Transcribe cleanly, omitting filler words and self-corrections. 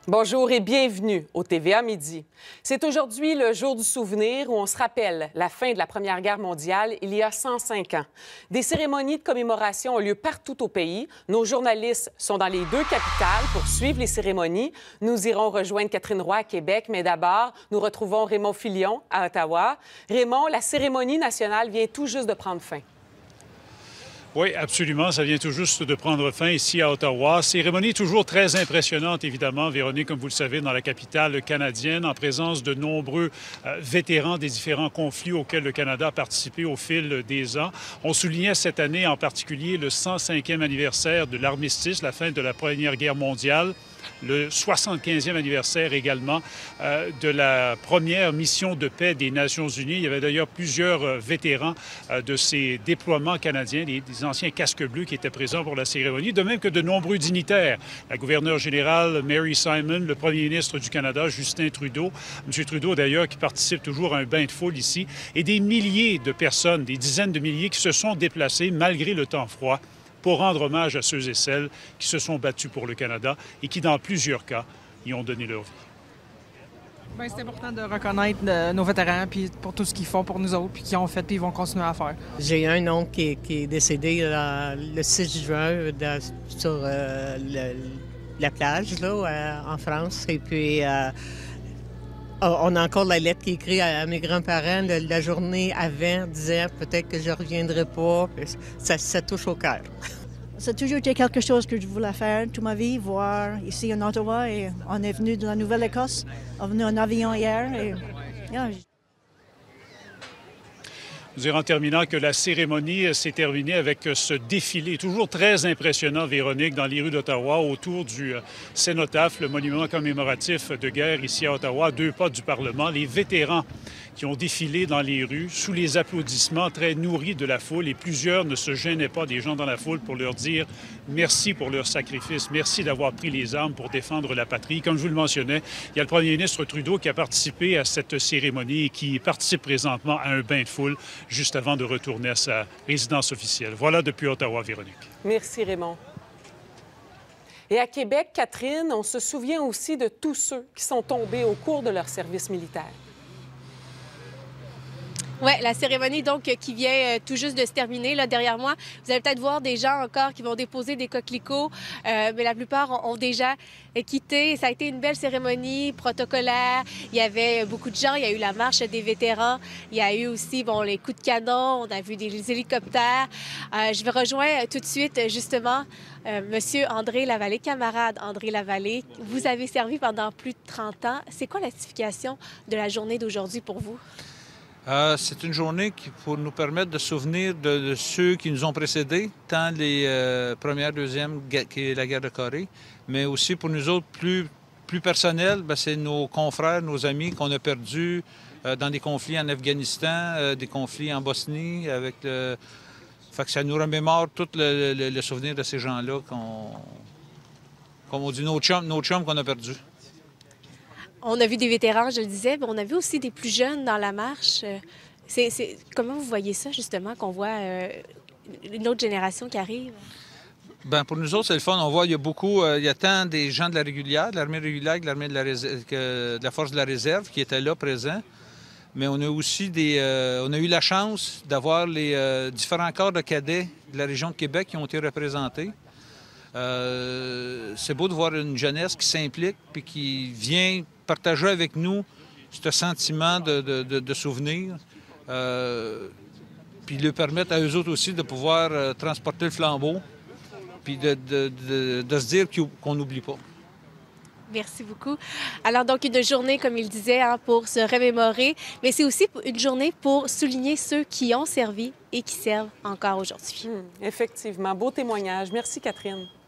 Bonjour et bienvenue au TVA Midi. C'est aujourd'hui le jour du souvenir où on se rappelle la fin de la Première Guerre mondiale il y a 105 ans. Des cérémonies de commémoration ont lieu partout au pays. Nos journalistes sont dans les deux capitales pour suivre les cérémonies. Nous irons rejoindre Catherine Roy à Québec, mais d'abord, nous retrouvons Raymond Filion à Ottawa. Raymond, la cérémonie nationale vient tout juste de prendre fin. Oui, absolument. Ça vient tout juste de prendre fin ici à Ottawa. Cérémonie toujours très impressionnante, évidemment, Véronique, comme vous le savez, dans la capitale canadienne, en présence de nombreux vétérans des différents conflits auxquels le Canada a participé au fil des ans. On soulignait cette année en particulier le 105e anniversaire de l'armistice, la fin de la Première Guerre mondiale. Le 75e anniversaire également de la première mission de paix des Nations unies. Il y avait d'ailleurs plusieurs vétérans de ces déploiements canadiens, des anciens casques bleus qui étaient présents pour la cérémonie, de même que de nombreux dignitaires. La gouverneure générale Mary Simon, le premier ministre du Canada, Justin Trudeau, M. Trudeau d'ailleurs qui participe toujours à un bain de foule ici, et des milliers de personnes, des dizaines de milliers qui se sont déplacés malgré le temps froid pour rendre hommage à ceux et celles qui se sont battus pour le Canada et qui, dans plusieurs cas, y ont donné leur vie. Bien, c'est important de reconnaître nos vétérans puis pour tout ce qu'ils font pour nous autres puis qu'ils ont fait et ils vont continuer à faire. J'ai un oncle qui est décédé le 6 juin sur la plage là, en France. Et puis, on a encore la lettre qui est écrite à mes grands-parents la journée avant, disant peut-être que je ne reviendrai pas. Ça touche au cœur. Ça a toujours été quelque chose que je voulais faire toute ma vie, voir ici en Ottawa. Et on est venu de la Nouvelle-Écosse. On est venu en avion hier. Et, yeah. Nous dirons en terminant que la cérémonie s'est terminée avec ce défilé toujours très impressionnant, Véronique, dans les rues d'Ottawa, autour du cénotaphe, le monument commémoratif de guerre ici à Ottawa, à 2 pas du Parlement. Les vétérans qui ont défilé dans les rues sous les applaudissements très nourris de la foule, et plusieurs ne se gênaient pas des gens dans la foule pour leur dire merci pour leur sacrifice, merci d'avoir pris les armes pour défendre la patrie. Comme je vous le mentionnais, il y a le premier ministre Trudeau qui a participé à cette cérémonie et qui participe présentement à un bain de foule juste avant de retourner à sa résidence officielle. Voilà depuis Ottawa, Véronique. Merci, Raymond. Et à Québec, Catherine, on se souvient aussi de tous ceux qui sont tombés au cours de leur service militaire. Oui, la cérémonie donc qui vient tout juste de se terminer là derrière moi. Vous allez peut-être voir des gens encore qui vont déposer des coquelicots, mais la plupart ont déjà quitté. Ça a été une belle cérémonie protocolaire. Il y avait beaucoup de gens. Il y a eu la marche des vétérans. Il y a eu aussi les coups de canon. On a vu des hélicoptères. Je vais rejoindre tout de suite justement Monsieur André Lavallée, camarade André Lavallée. Vous avez servi pendant plus de 30 ans. C'est quoi la signification de la journée d'aujourd'hui pour vous? C'est une journée qui pour nous permettre de souvenir de ceux qui nous ont précédés, tant les premières, deuxièmes, qui est la guerre de Corée, mais aussi pour nous autres, plus personnel, c'est nos confrères, nos amis qu'on a perdus dans des conflits en Afghanistan, des conflits en Bosnie. Fait que ça nous remémore tout le souvenir de ces gens-là, comme on dit, nos chums qu'on a perdus. On a vu des vétérans, je le disais, mais on a vu aussi des plus jeunes dans la marche. Comment vous voyez ça, justement, qu'on voit une autre génération qui arrive? Bien, pour nous autres, c'est le fun. On voit, il y a tant des gens de la régulière, de l'armée régulière, de l'armée de la force de la réserve qui étaient là, présents. Mais on a aussi on a eu la chance d'avoir les différents corps de cadets de la région de Québec qui ont été représentés. C'est beau de voir une jeunesse qui s'implique puis qui vient partager avec nous ce sentiment de souvenir, puis leur permettre à eux autres aussi de pouvoir transporter le flambeau, puis de se dire qu'on n'oublie pas. Merci beaucoup. Alors, donc, une journée, comme il disait, pour se remémorer, mais c'est aussi une journée pour souligner ceux qui ont servi et qui servent encore aujourd'hui. Effectivement, beau témoignage. Merci, Catherine.